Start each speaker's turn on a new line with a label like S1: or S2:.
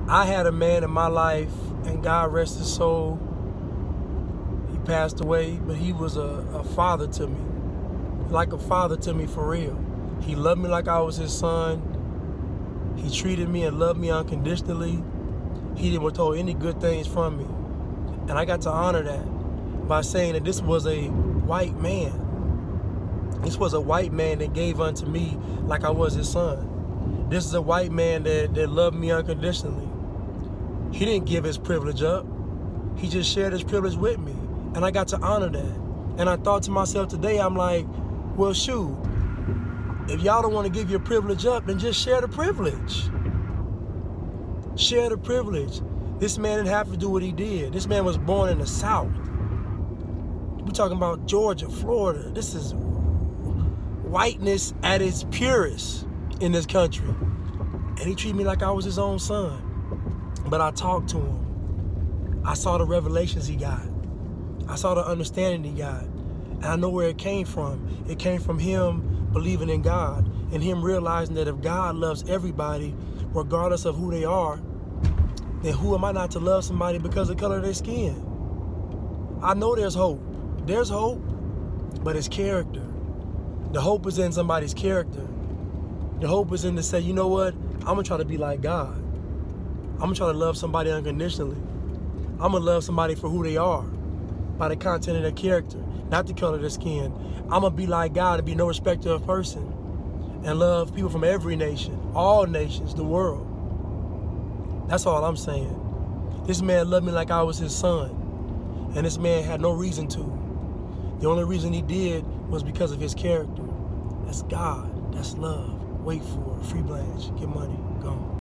S1: I had a man in my life, and God rest his soul. He passed away, but he was a father to me. Like a father to me for real. He loved me like I was his son. He treated me and loved me unconditionally. He didn't withhold any good things from me. And I got to honor that by saying that this was a white man. This was a white man that gave unto me like I was his son. This is a white man that loved me unconditionally. He didn't give his privilege up. He just shared his privilege with me. And I got to honor that. And I thought to myself today, I'm like, well, shoot, if y'all don't want to give your privilege up, then just share the privilege. Share the privilege. This man didn't have to do what he did. This man was born in the South. We're talking about Georgia, Florida. This is whiteness at its purest in this country. And he treated me like I was his own son. But I talked to him. I saw the revelations he got. I saw the understanding he got. And I know where it came from. It came from him believing in God and him realizing that if God loves everybody, regardless of who they are, then who am I not to love somebody because of the color of their skin? I know there's hope. There's hope, but it's character. The hope is in somebody's character. The hope is in to say, you know what? I'm going to try to be like God. I'm going to try to love somebody unconditionally. I'm going to love somebody for who they are, by the content of their character, not the color of their skin. I'm going to be like God and be no respecter of person and love people from every nation, all nations, the world. That's all I'm saying. This man loved me like I was his son, and this man had no reason to. The only reason he did was because of his character. That's God. That's love. Wait for it. Free Blanche. Get money. Go.